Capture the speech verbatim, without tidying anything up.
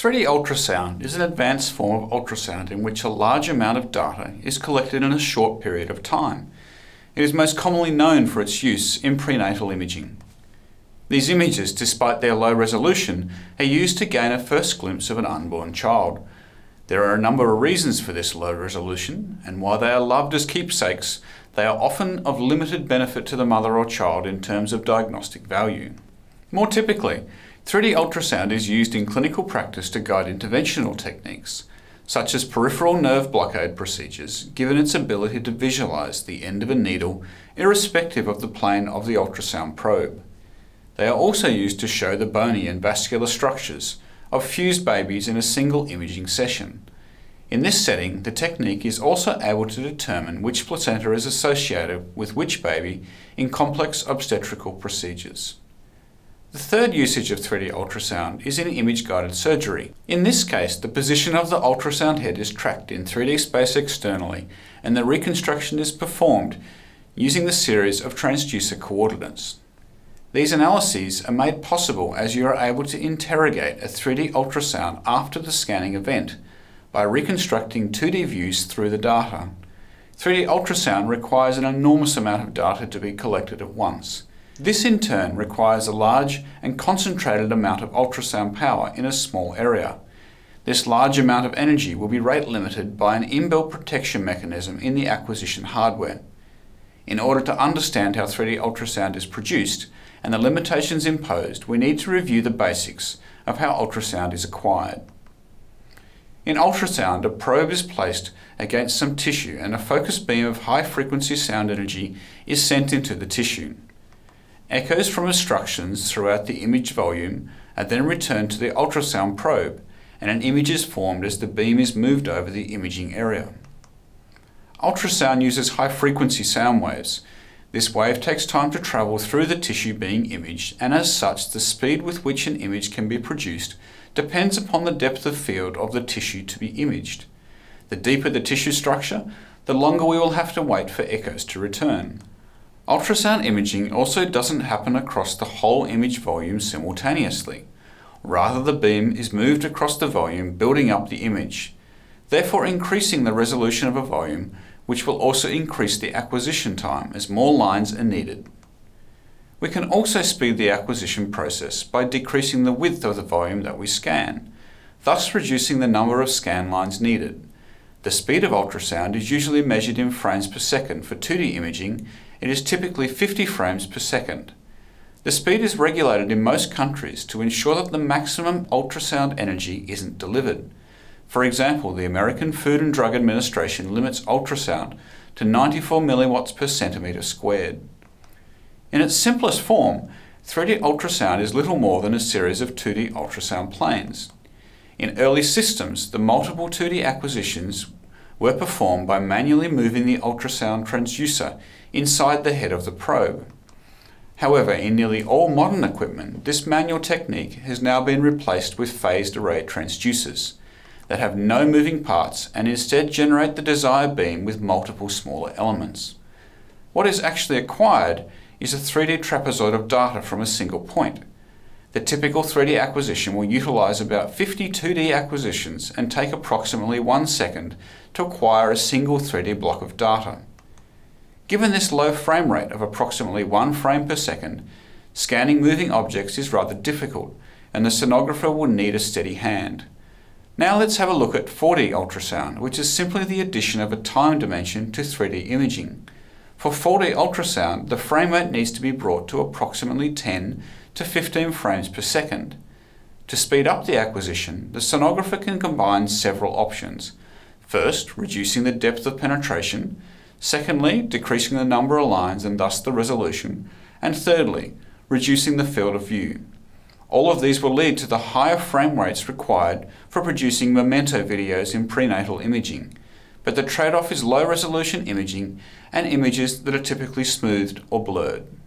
three D ultrasound is an advanced form of ultrasound in which a large amount of data is collected in a short period of time. It is most commonly known for its use in prenatal imaging. These images, despite their low resolution, are used to gain a first glimpse of an unborn child. There are a number of reasons for this low resolution, and while they are loved as keepsakes, they are often of limited benefit to the mother or child in terms of diagnostic value. More typically, three D ultrasound is used in clinical practice to guide interventional techniques, such as peripheral nerve blockade procedures, given its ability to visualize the end of a needle irrespective of the plane of the ultrasound probe. They are also used to show the bony and vascular structures of fused babies in a single imaging session. In this setting, the technique is also able to determine which placenta is associated with which baby in complex obstetrical procedures. The third usage of three D ultrasound is in image-guided surgery. In this case, the position of the ultrasound head is tracked in three D space externally, and the reconstruction is performed using the series of transducer coordinates. These analyses are made possible as you are able to interrogate a three D ultrasound after the scanning event by reconstructing two D views through the data. three D ultrasound requires an enormous amount of data to be collected at once. This in turn requires a large and concentrated amount of ultrasound power in a small area. This large amount of energy will be rate limited by an inbuilt protection mechanism in the acquisition hardware. In order to understand how three D ultrasound is produced and the limitations imposed, we need to review the basics of how ultrasound is acquired. In ultrasound, a probe is placed against some tissue and a focused beam of high-frequency sound energy is sent into the tissue. Echoes from instructions throughout the image volume are then returned to the ultrasound probe, and an image is formed as the beam is moved over the imaging area. Ultrasound uses high-frequency sound waves. This wave takes time to travel through the tissue being imaged, and as such, the speed with which an image can be produced depends upon the depth of field of the tissue to be imaged. The deeper the tissue structure, the longer we will have to wait for echoes to return. Ultrasound imaging also doesn't happen across the whole image volume simultaneously. Rather, the beam is moved across the volume, building up the image, therefore increasing the resolution of a volume, which will also increase the acquisition time as more lines are needed. We can also speed the acquisition process by decreasing the width of the volume that we scan, thus reducing the number of scan lines needed. The speed of ultrasound is usually measured in frames per second. For two D imaging, it is typically fifty frames per second. The speed is regulated in most countries to ensure that the maximum ultrasound energy isn't delivered. For example, the American Food and Drug Administration limits ultrasound to ninety-four milliwatts per centimetre squared. In its simplest form, three D ultrasound is little more than a series of two D ultrasound planes. In early systems, the multiple two D acquisitions were performed by manually moving the ultrasound transducer inside the head of the probe. However, in nearly all modern equipment, this manual technique has now been replaced with phased array transducers that have no moving parts and instead generate the desired beam with multiple smaller elements. What is actually acquired is a three D trapezoid of data from a single point. The typical three D acquisition will utilize about fifty two D acquisitions and take approximately one second to acquire a single three D block of data. Given this low frame rate of approximately one frame per second, scanning moving objects is rather difficult, and the sonographer will need a steady hand. Now let's have a look at four D ultrasound, which is simply the addition of a time dimension to three D imaging. For four D ultrasound, the frame rate needs to be brought to approximately ten to fifteen frames per second. To speed up the acquisition, the sonographer can combine several options. First, reducing the depth of penetration. Secondly, decreasing the number of lines and thus the resolution. And thirdly, reducing the field of view. All of these will lead to the higher frame rates required for producing memento videos in prenatal imaging. But the trade-off is low resolution imaging and images that are typically smoothed or blurred.